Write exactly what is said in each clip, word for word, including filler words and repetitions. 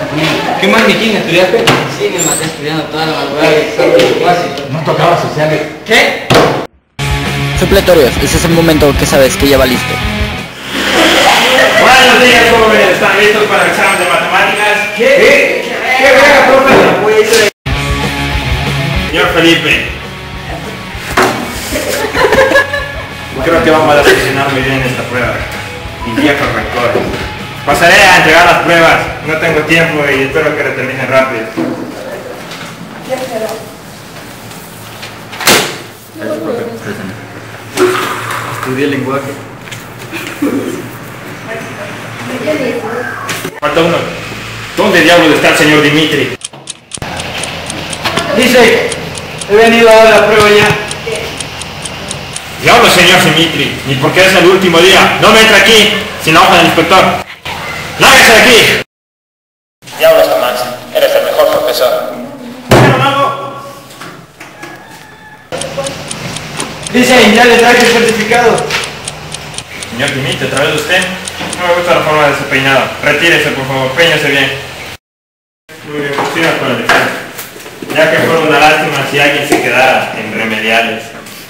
¿Qué más, Miquín? ¿Estudiaste? Sí, me maté estudiando toda la madrugada. No tocaba sociales. ¿Qué? Supletorios, ese es el momento que sabes que ya va listo. Buenos días, jóvenes. ¿Están listos para el examen de matemáticas? ¿Qué? ¿Qué? ¿Qué verga, profe? Señor Felipe. Creo que vamos a funcionar muy bien esta prueba. Y viejos rencores. Pasaré a entregar las pruebas. No tengo tiempo y espero que lo terminen rápido. Estudié lenguaje. Falta uno. ¿Dónde diablos está el señor Dimitri? Dice, he venido a dar la prueba ya. Diablo, señor Dimitri, ni porque es el último día. No me entra aquí sin la hoja del inspector. ¡Lárguese de aquí! Diablos, Tomás, eres el mejor profesor. Bueno, mago. Dice, ya le traje el certificado. Señor Dimitri, ¿otra vez usted? No me gusta la forma de su peinado. Retírese, por favor, peínese bien. Muy bien, siga con el examen. Ya que fue una lástima si alguien se quedara en remediales.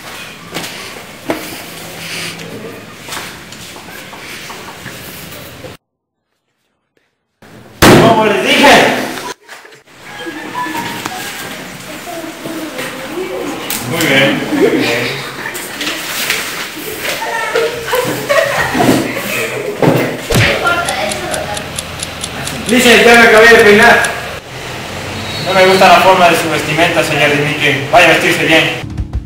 ¡Como les dije! Muy bien, muy bien. Dice, ya me acabé de peinar. No me gusta la forma de su vestimenta, señor Dimitri. Vaya a vestirse bien.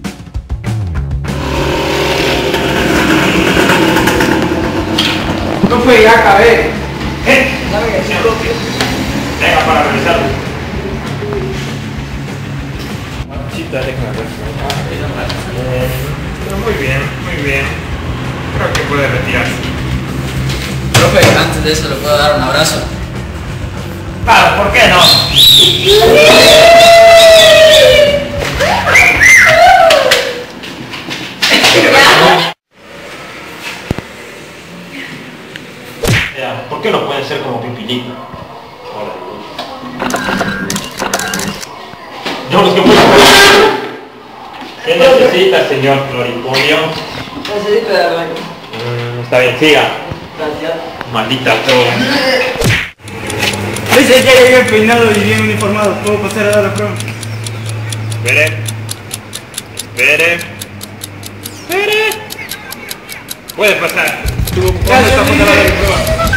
No fue, ya acabé. ¿Eh? Venga para revisarlo. Chita, déjame ver. Eh, pero muy bien, muy bien. Creo que puede retirarse. Profe, antes de eso le puedo dar un abrazo. Claro, ¿por qué no? Ya, ¿por qué no pueden ser como Pipilito? Yo los que puedo. ¿Qué necesita, señor Floriponio? Necesito de baño. Mm, está bien, siga. Gracias. Maldita droga. Dice, ya llegué peinado y bien uniformado. ¿Puedo pasar a dar la prueba? Espere. Espere. Espere. Puede pasar. ¿Cómo está pasando la prueba?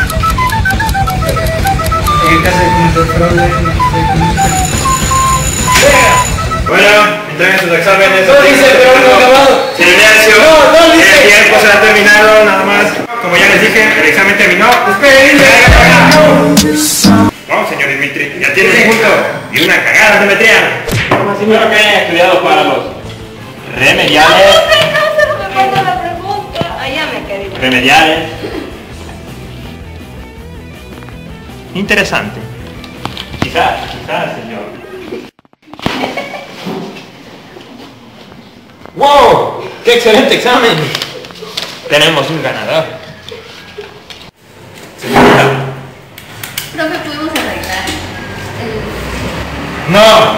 En caso de cometer fraude, Bueno, entreguen sus exámenes. No dice, pero no acabado. Silencio. No, no dice. El tiempo se ha terminado, nada más. Como ya les dije, el examen terminó. Esperen. Vamos, señor Dimitri. Ya tiene un punto y una cagada de metría. Espero que hayan estudiado para los remediales. No me falta la pregunta. Ah, ya me quedé. Remediales. Interesante. Quizás, quizás, señor. ¡Wow! ¡Qué excelente examen! Tenemos un ganador. Señorita. Profe, podemos arreglar el... ¡No!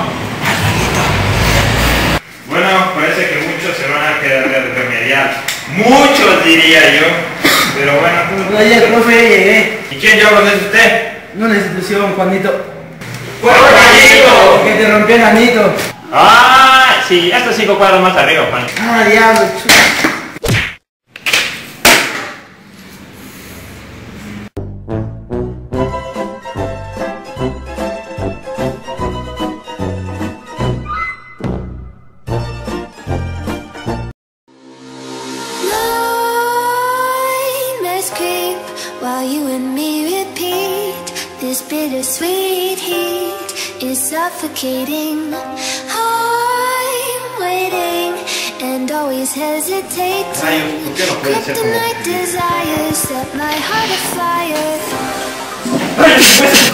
Bueno, parece que muchos se van a quedar de remedial. Muchos diría yo. Pero bueno. Oye, profe, llegué. ¿Y quién diablos es usted? Una institución, Juanito. ¡Juanito! Que te rompió el anito. ¡Ah! Sí, estos cinco cuadros más arriba, Juan. Ah, diablo, chulo. While you and me repeat, this bittersweet heat is suffocating. I'm waiting and always hesitating. Kryptonite desires set my heart afire.